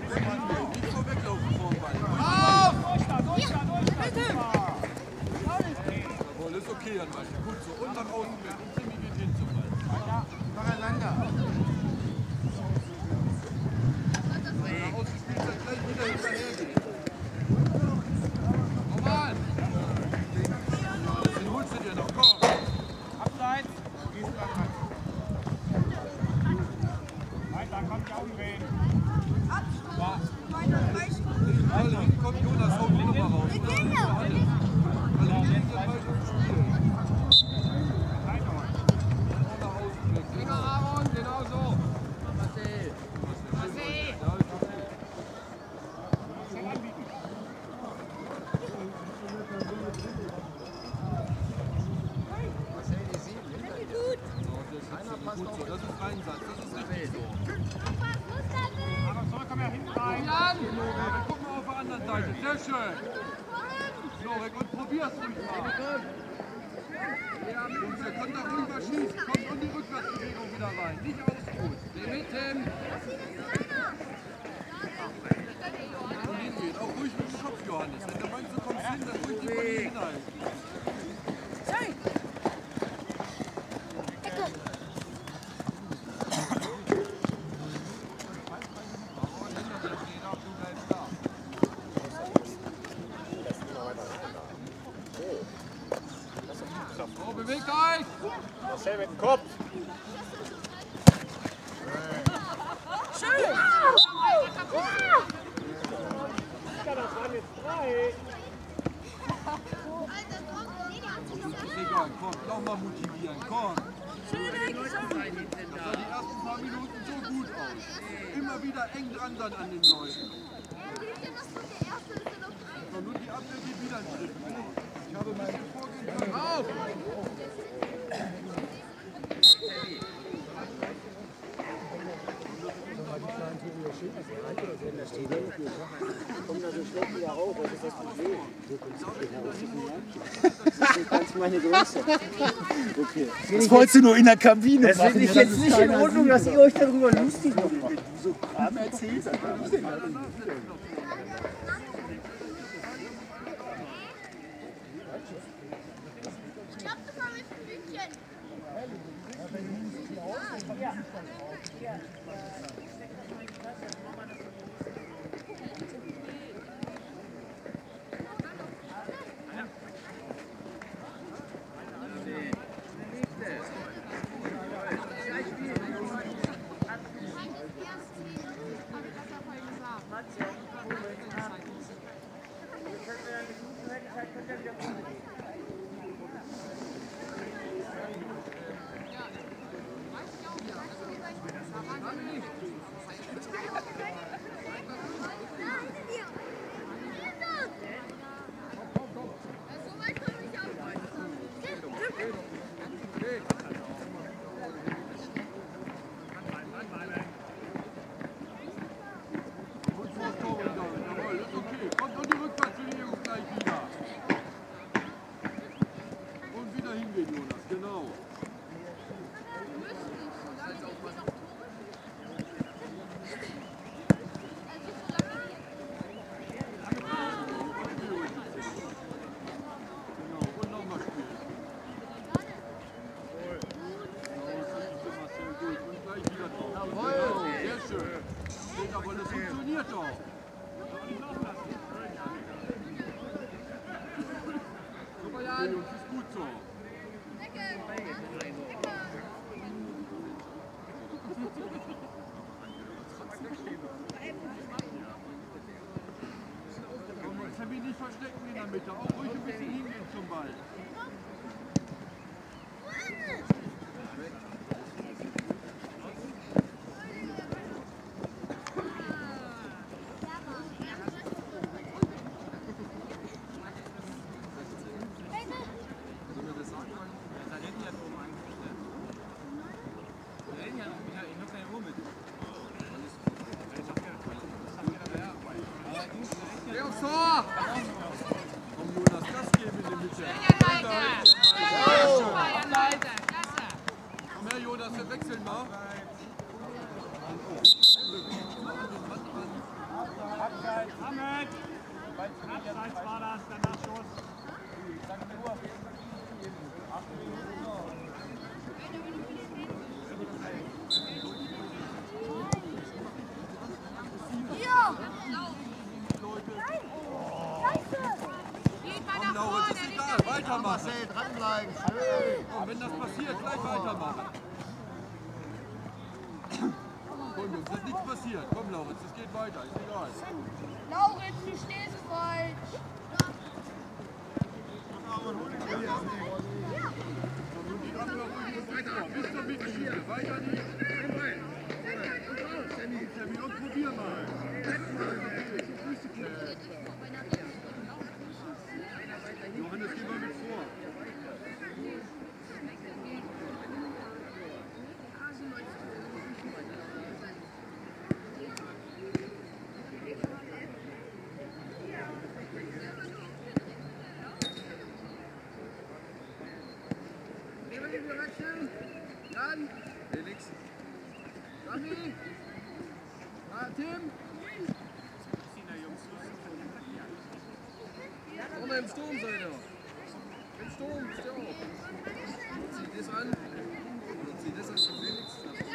Nicht so weglaufen vor dem Ball. Jawohl, ist okay, Jan Masche. Gut so. Und nach außen weg. Und Timmy geht hin zum Ball. Nacheinander. Nach außen spielt er gleich wieder hinterhergehen. Normal. Den holst du dir noch. Komm. Halbzeit. Weiter, kommt die Augen weh. Alle hinten kommt Jonas, haut die Nummer raus. Alle hinten sind falsch im Spiel. Nach außen weg. Finger Aaron, genau so. Das ist Einsatz, das ist richtig so. Aber zurück, komm ja hinten rein. Wir gucken mal auf der anderen Seite, sehr schön. Norek, und probier's ruhig mal. Jungs, ihr könnt da rüber schießen, kommt in die Rückwärtsbewegung wieder rein, nicht ausruhen. Und hingeht, auch ruhig mit dem Kopf, Johannes. Wenn du meinst, du kommst hin, dann ruhig die von hier hinein. So, bewegt euch! Marcel mit dem Kopf. Schön! Das waren jetzt 3. Ist egal, komm, nochmal motivieren, komm! Das sah die ersten paar Minuten so gut aus. Immer wieder eng dran dann an den Leuten. Und nur die Abwehr geht wieder ins Schritt. Ich habe ein bisschen vorgehen können. Auf! Kommt da so schlecht wieder raus, das ist das Problem. Du kannst meine Größe. Okay. Das wolltest du nur in der Kabine Das machen. finde ich jetzt nicht in Ordnung, dass ihr euch darüber lustig macht. So Kram erzählt, das kann ich denn gar nicht. Aber das funktioniert doch. Guck mal an, Jungs, ist gut so. Sammy, nicht verstecken in der Mitte, auch ruhig ein bisschen hingehen zum Ball. Komm Jonas, das geben in die Mitte. Komm her Jonas, wir wechseln mal. weitermachen. Marcel, dranbleiben. Und wenn das passiert, gleich weitermachen. Komm Jungs, ist nichts passiert. Komm Lauritz, es geht weiter, ist egal. Lauritz, du stehst falsch. Bis zur Mittellinie, weiter nicht. Sammy, und probier mal. Johannes, geh mal mit vor. Felix. Danny. Tim. Komm mal im Sturm, seid ihr. Im Sturm, steh auf. Zieh das an. Oder zieh das an für Felix.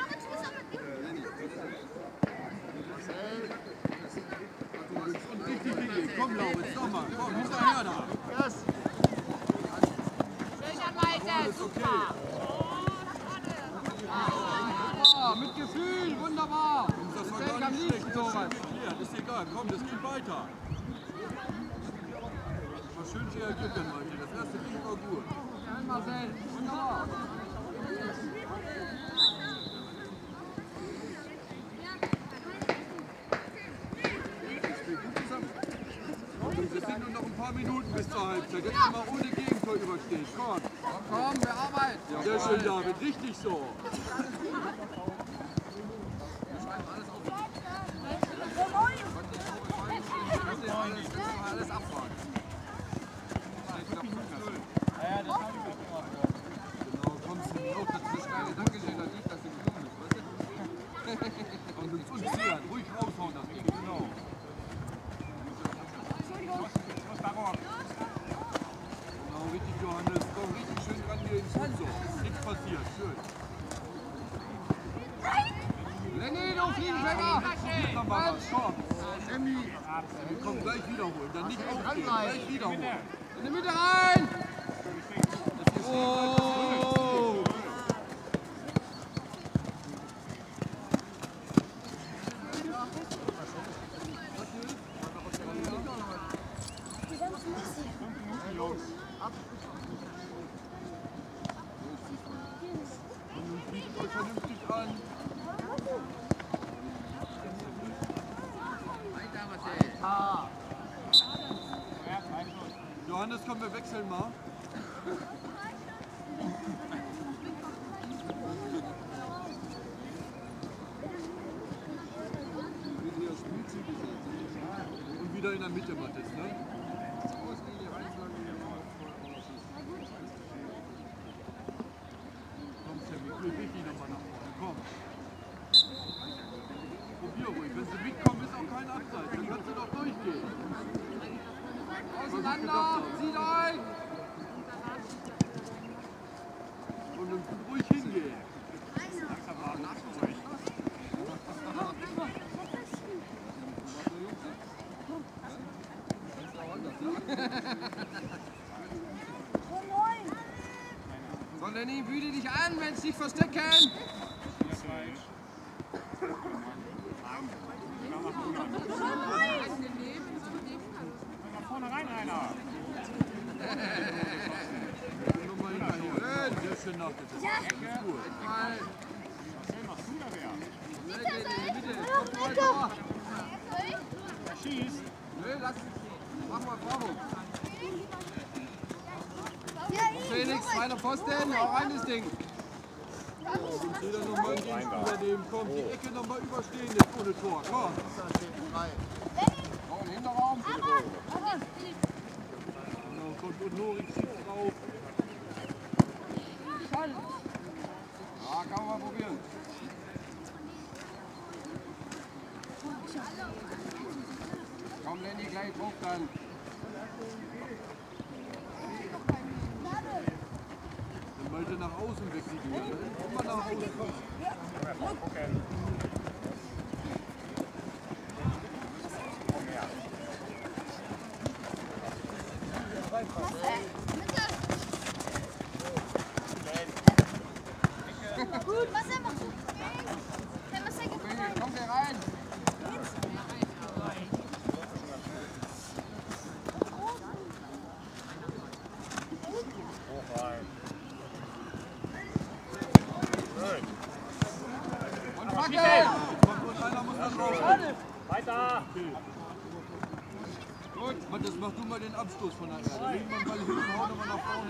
Und richtig hingehen. Komm Lauritz, nochmal. Komm, hinterher da. Schön weiter, super. Ah, mit Gefühl, wunderbar. Das war gar nicht schlecht, das ist schön geklärt. Ist egal, komm, das geht weiter. War schön reagiert dann, Malte. Das erste Ding war gut. Ja, Marcel, wunderbar. Es sind nur noch ein paar Minuten bis zur Halbzeit. Jetzt mal ohne Gegentor überstehen. Komm. Komm, wir arbeiten. Sehr schön, David. Richtig so. Alles abfahren. Genau, kommst du nicht auf, dass das kleine Dankeschön hat nicht, dass du gesungen bist, weißt du? Und uns fährt, ruhig raushauen das Ding, genau. Genau, richtig Johannes, komm, richtig schön rangehen, gut so. Nichts passiert, schön. Lenny, du Fliegenfänger! Probiert nochmal was, komm. Komm, gleich wiederholen, dann nicht aufgeben, gleich wiederholen. In die Mitte rein! Oh! Bietet euch vernünftig an. Johannes, komm, wir wechseln mal. Und wieder in der Mitte, Mathis, ne? Komm, Sammy, beweg dich nochmal nach vorne, komm. Probier ruhig, wenn sie mitkommen, ist auch kein Abseits, dann kannst du doch durchgehen. Auseinander, zieht euch! Und dann ruhig hingehen. So, Lenny, bühne dich an, wenn sie dich verstecken! Vorne rein, einer. Nochmal hinterher. Sehr schön nachgesetzt. Das ist gut. Marcel, machst du da wer? In die Mitte. Er schießt. Nö, lass. Mach mal Bravo. Felix, zweiter Pfosten, hau rein das Ding. Und jeder nochmal einen Gegenspieler nehmen. Komm, die Ecke nochmal überstehen jetzt ohne Tor. Komm. Noch im Hinterraum. Genau, kommt und Norik schießt drauf. Ja, kann man mal probieren. Komm, Lenny, gleich drauf dann. Dann wollte nach außen weg, die Dinger. Immer nach außen. Weiter! Gut, Matthias, mach du mal den Abstoß von der Erde. Legen wir den Ball hin und hauen nochmal nach vorne.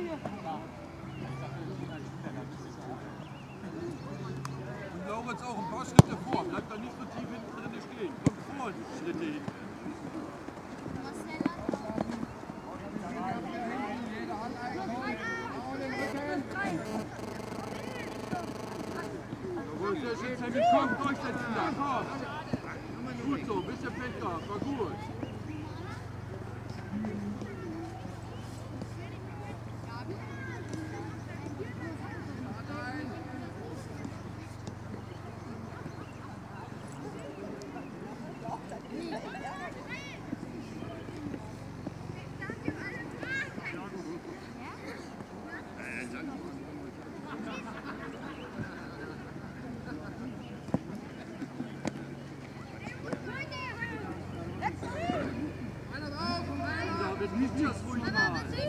Und Laurenz auch ein paar Schritte vor. Bleibt da nicht so tief hinten drin stehen. Kommt vor, Schritte hin. Jawohl, sehr schön, Sammy, komm, durchsetzen da, komm. Gut so, ein bisschen Pech gehabt, war gut. Nicht das ruhig mal.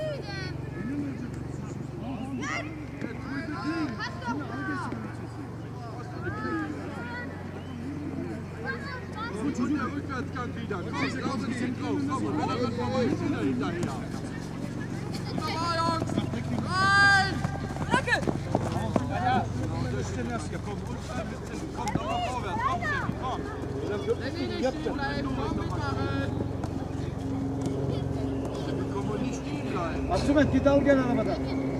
Und der Rückwärtsgang wieder. Komm, lauf uns hin drauf. Komm, und wenn er wird vorbei, ist wieder hinterher. Wunderbar, Jungs. Rein! Danke! Ja, komm, und schnell mit hin. Komm, nochmal vorwärts. Komm, Sammy, komm. Wenn die nicht stehen bleiben, komm mitmachen. Nicht stehen bleiben. Hast du mit Gidal gel arabada?